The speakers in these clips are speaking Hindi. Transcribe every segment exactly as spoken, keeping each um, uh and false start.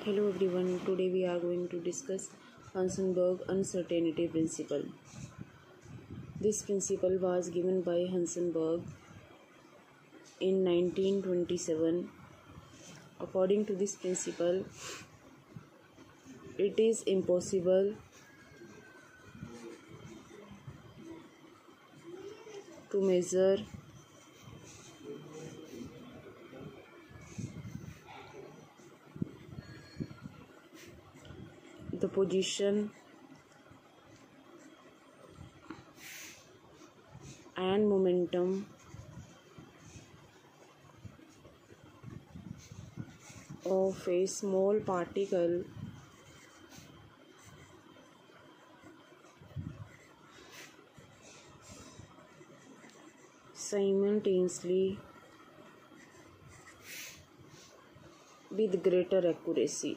Hello everyone, today we are going to discuss Heisenberg uncertainty principle. This principle was given by Heisenberg in nineteen twenty-seven. According to this principle, it is impossible to measure the position and momentum of a small particle simultaneously with greater accuracy.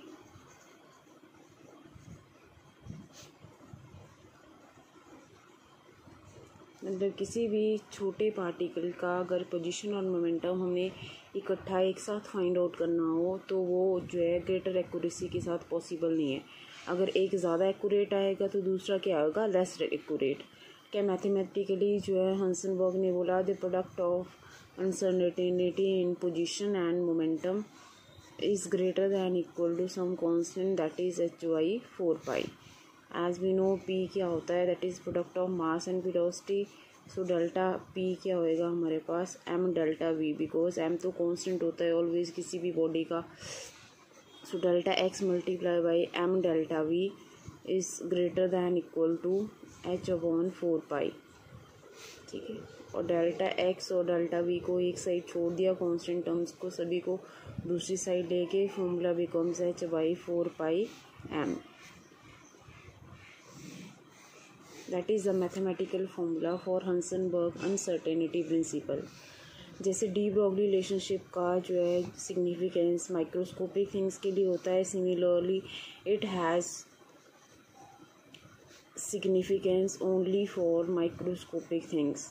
मतलब किसी भी छोटे पार्टिकल का अगर पोजीशन और मोमेंटम हमें इकट्ठा एक साथ फाइंड आउट करना हो तो वो जो है ग्रेटर एक्यूरेसी के साथ पॉसिबल नहीं है. अगर एक ज़्यादा एक्यूरेट आएगा तो दूसरा क्या होगा, लेस एक्यूरेट. क्या मैथमेटिकली जो है हाइसेनबर्ग ने बोला the product of uncertainty in position and momentum is greater than equal to some constant that is h by four pi. As we know p क्या होता है, that is product of mass and velocity. So delta p क्या होएगा हमारे पास, m delta v, because m तो कांस्टेंट होता है ऑलवेज किसी भी बॉडी का. So delta x multiply by m delta v is greater than equal to h upon four pi. ठीक है, और डेल्टा एक्स और डेल्टा वी को एक साइड छोड़ दिया, कांस्टेंट टर्म्स को सभी को दूसरी साइड लेके formula becomes h by four pi m. That is the mathematical formula for Heisenberg uncertainty principle. जैसे डी ब्रॉगली रिलेशनशिप का जो है सिग्निफिकेंस माइक्रोस्कोपिक थिंग्स के लिए होता है, similarly it has significance only for microscopic things.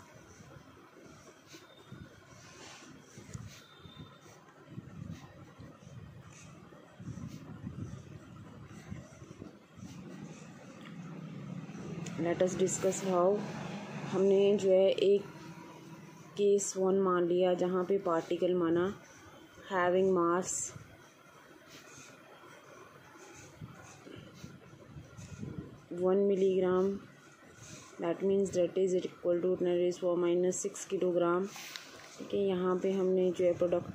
Let us discuss how. हमने जो है एक केस वन मान लिया जहाँ पे पार्टिकल माना having mass one milligram, that means that is equal to ten raise power minus six kilogram. ठीक है, यहाँ पे हमने जो है product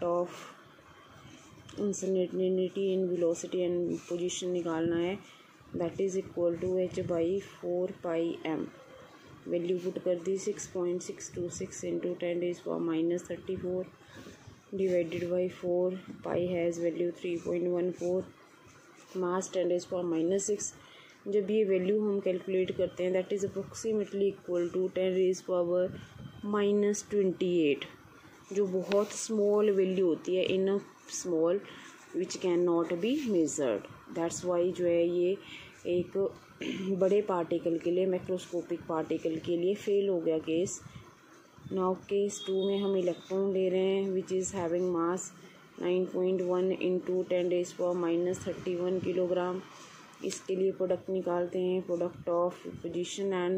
of uncertainty in velocity and position निकालना है, that is equal to h by four pi m. Value put कर दी six point six two six into ten raise power minus thirty four divided by four. Pi has value three point one four, mass ten raise power minus six. जब ये वैल्यू हम कैलकुलेट करते हैं that is approximately equal to ten raise power minus twenty eight, जो बहुत स्मॉल वैल्यू होती है, in small which can not be measured. That's why जो है ये एक बड़े पार्टिकल के लिए, मैक्रोस्कोपिक पार्टिकल के लिए फेल हो गया केस. नाउ केस टू में हम इलेक्ट्रॉन ले रहे हैं which is having mass nine point one into ten raise power minus thirty one kilogram. इसके लिए प्रोडक्ट निकालते हैं, product of position and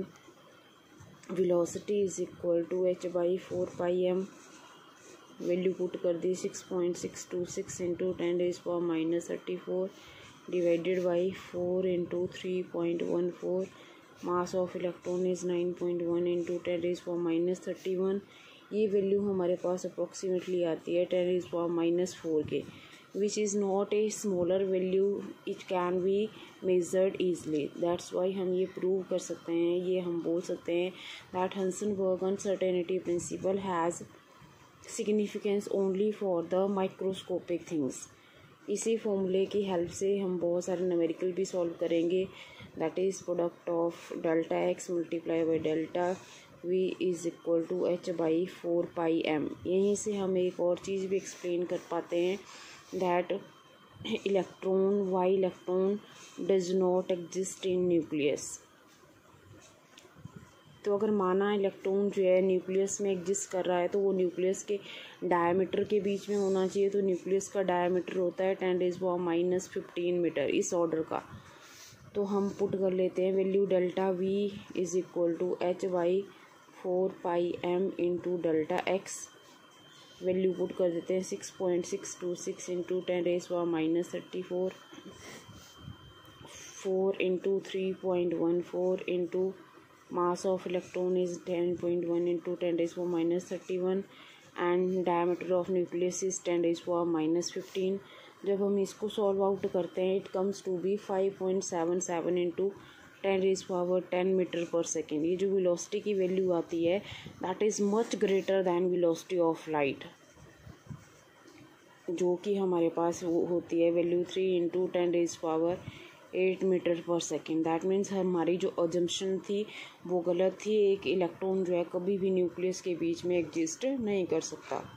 velocity is equal to h by four pi m. Value put कर दी six point six two six into ten raise power minus thirty four divided by four into three point one four. Mass of electron is nine point one into ten raise power minus thirty one. ये वैल्यू हमारे पास अप्रोक्सीमेटली आती है ten raise power minus four के, which is not a smaller value, it can be measured easily. That's why हम ये प्रूव कर सकते हैं, ये हम बोल सकते हैं that Heisenberg uncertainty principle has significance only for the microscopic things. इसी फॉर्मूले की हेल्प से हम बहुत सारे न्यूमेरिकल भी सॉल्व करेंगे, that is product of delta x multiply by delta v is equal to h by four pi m. यहीं से हम एक और चीज़ भी एक्सप्लेन कर पाते हैं that electron why electron does not exist in nucleus. तो अगर माना इलेक्ट्रॉन जो है न्यूक्लियस में एग्जिस्ट कर रहा है तो वो न्यूक्लियस के डायमीटर के बीच में होना चाहिए। तो न्यूक्लियस का डायमीटर होता है ten raise power minus fifteen metre, इस ऑर्डर का। तो हम पुट कर लेते हैं value delta v is equal to h by four pi m into delta x. Value put कर देते हैं six point six two six into ten raise power minus thirty four, four into three point one four into mass of electron is ten point one into ten raised power minus thirty-one and diameter of nucleus is ten raised power minus fifteen। जब हम इसको सॉल्व आउट करते हैं it comes to be five point seven seven into ten raise power ten metre per second. ये जो वेलोसिटी की वैल्यू आती है that is much greater than velocity of light, जो कि हमारे पास वो होती है value three into ten raise power eight metre per second. That means हमारी जो अजम्पशन थी वो गलत थी। एक इलेक्ट्रॉन जो है कभी भी न्यूक्लियस के बीच में एग्जिस्ट नहीं कर सकता।